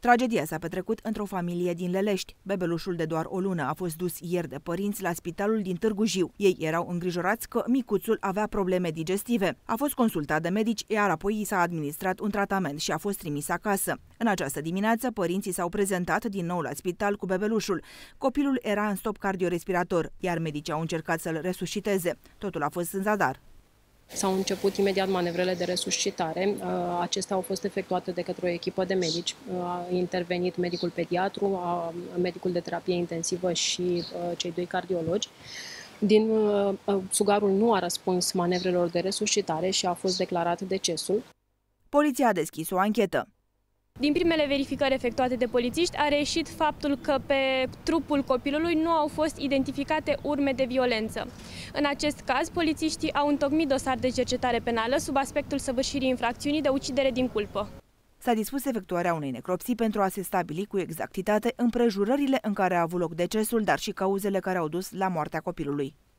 Tragedia s-a petrecut într-o familie din Lelești. Bebelușul de doar o lună a fost dus ieri de părinți la spitalul din Târgu Jiu. Ei erau îngrijorați că micuțul avea probleme digestive. A fost consultat de medici, iar apoi i s-a administrat un tratament și a fost trimis acasă. În această dimineață, părinții s-au prezentat din nou la spital cu bebelușul. Copilul era în stop cardiorespirator, iar medicii au încercat să-l resusciteze. Totul a fost în zadar. S-au început imediat manevrele de resuscitare. Acestea au fost efectuate de către o echipă de medici. A intervenit medicul pediatru, medicul de terapie intensivă și cei doi cardiologi. Sugarul nu a răspuns manevrelor de resuscitare și a fost declarat decesul. Poliția a deschis o anchetă. Din primele verificări efectuate de polițiști a reieșit faptul că pe trupul copilului nu au fost identificate urme de violență. În acest caz, polițiștii au întocmit dosar de cercetare penală sub aspectul săvârșirii infracțiunii de ucidere din culpă. S-a dispus efectuarea unei necropsii pentru a se stabili cu exactitate împrejurările în care a avut loc decesul, dar și cauzele care au dus la moartea copilului.